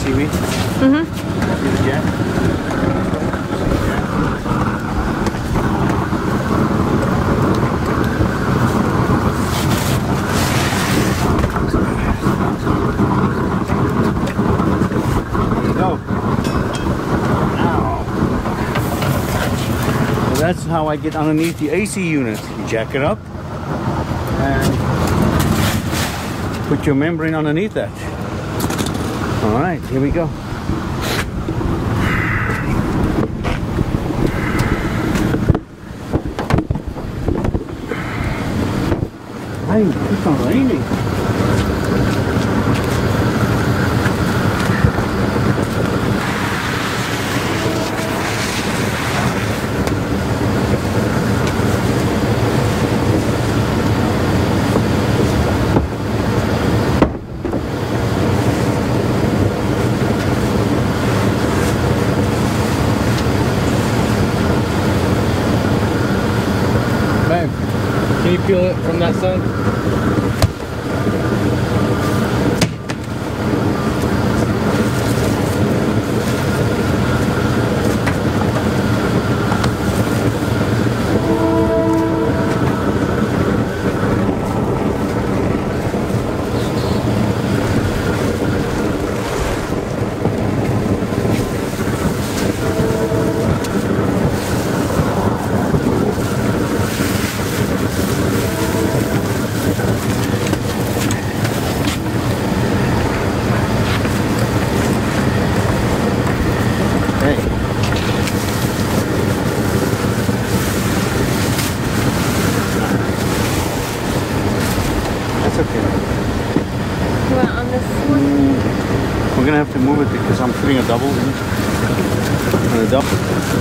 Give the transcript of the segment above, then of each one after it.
see me? Mm-hmm. See the jack? There you go. Now. So that's how I get underneath the AC unit. You jack it up and put your membrane underneath that. All right, here we go. Hey, it's not raining. Can you peel it from that side? Well, on this one? We're gonna have to move it because I'm putting a double in. And a double.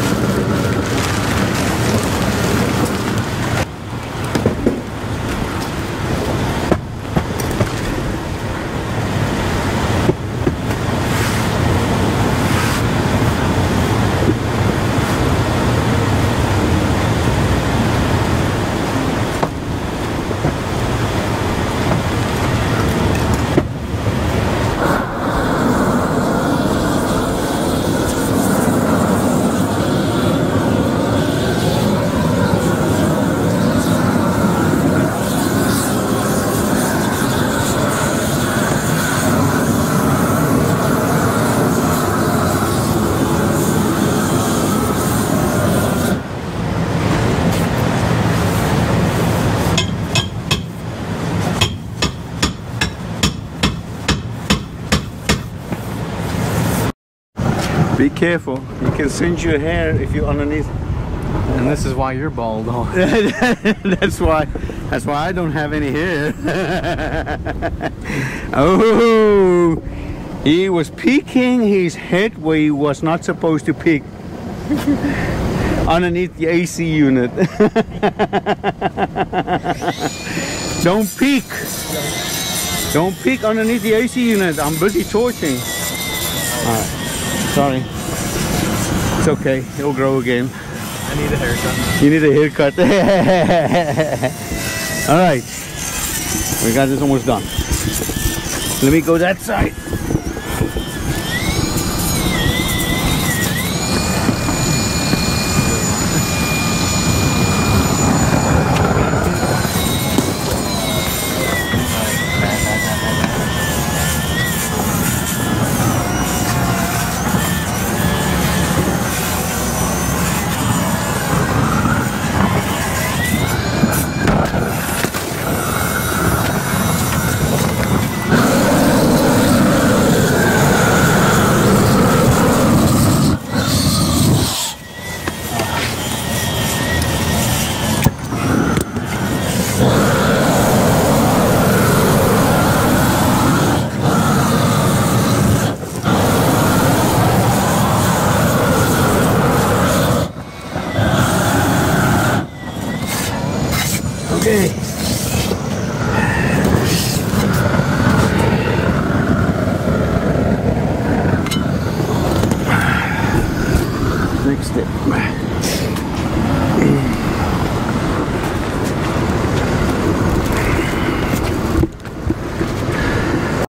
Be careful, you can singe your hair if you're underneath. And this is why you're bald. Oh. That's why I don't have any hair. Oh, he was peeking his head where he was not supposed to peek. Underneath the AC unit. Don't peek. Don't peek underneath the AC unit. I'm busy torching. Alright. Sorry. It's okay. It'll grow again. I need a haircut. You need a haircut. Alright. We got this almost done. Let me go that side.